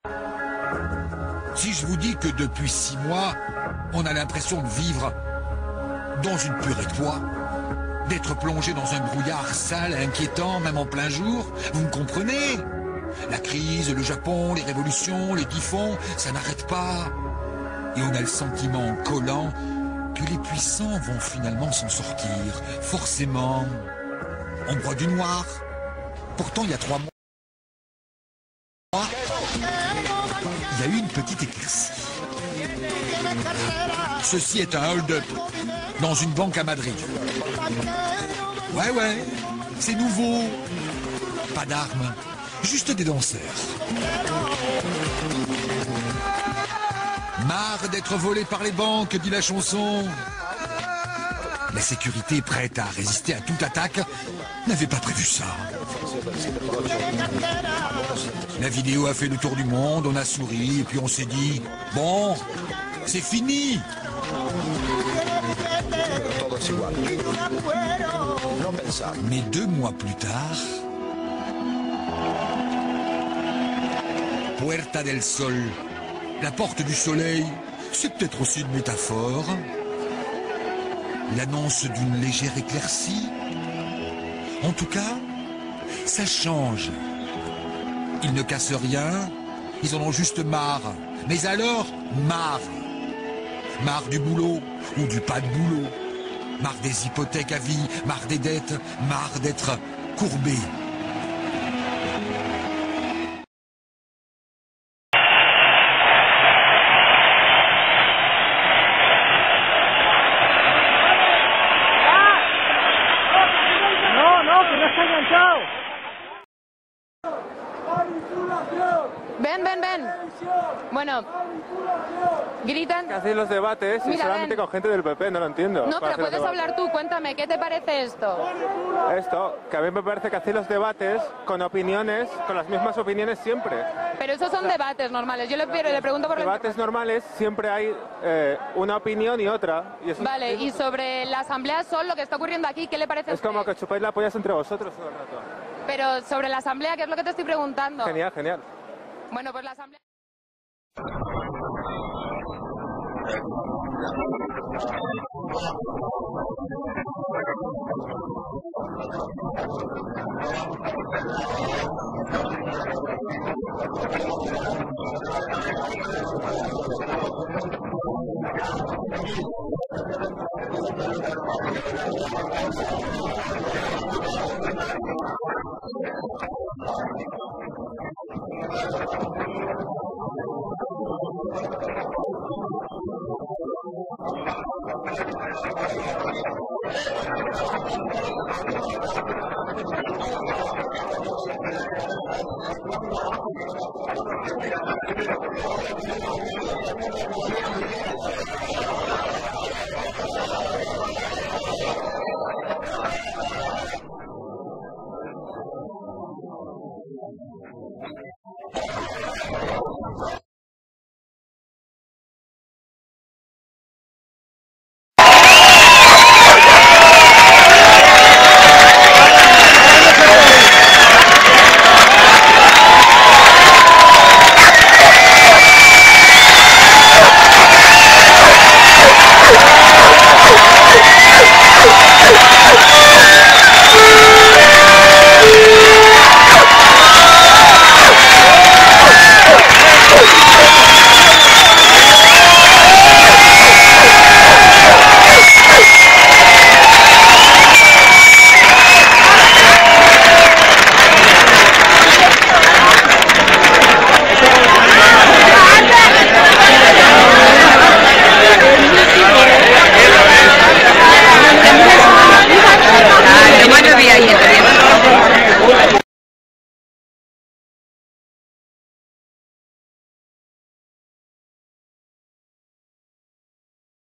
Si je vous dis que depuis 6 mois, on a l'impression de vivre dans une purée de pois, d'être plongé dans un brouillard sale, inquiétant, même en plein jour, vous me comprenez? La crise, le Japon, les révolutions, les typhons, ça n'arrête pas. Et on a le sentiment collant que les puissants vont finalement s'en sortir, forcément. On broie du noir. Pourtant, il y a 3 mois, il y a eu une petite éclaircie. Ceci est un hold-up dans une banque à Madrid. Ouais, c'est nouveau. Pas d'armes, juste des danseurs. Marre d'être volé par les banques, dit la chanson. La sécurité, prête à résister à toute attaque, n'avait pas prévu ça. La vidéo a fait le tour du monde, on a souri, et puis on s'est dit, bon, c'est fini. Mais 2 mois plus tard, Puerta del Sol, la porte du soleil, c'est peut-être aussi une métaphore. L'annonce d'une légère éclaircie. En tout cas, ça change. Ils ne cassent rien, ils en ont juste marre. Mais alors, marre. Marre du boulot ou du pas de boulot. Marre des hypothèques à vie, marre des dettes, marre d'être courbé. Ven. Bueno, gritan. Que hacéis los debates y solamente con gente del PP, no lo entiendo. No, pero puedes hablar tú, cuéntame, ¿qué te parece esto? Esto, que a mí me parece que hacéis los debates con opiniones, con las mismas opiniones siempre. Pero esos son debates normales, yo le pregunto por... Debates normales siempre hay una opinión y otra. Y eso vale, y sobre la Asamblea Sol, lo que está ocurriendo aquí, ¿qué le parece a es usted? como que chupáis la pollas entre vosotros todo el rato. Pero sobre la Asamblea, ¿qué es lo que te estoy preguntando? Genial. Bueno, pues la Asamblea...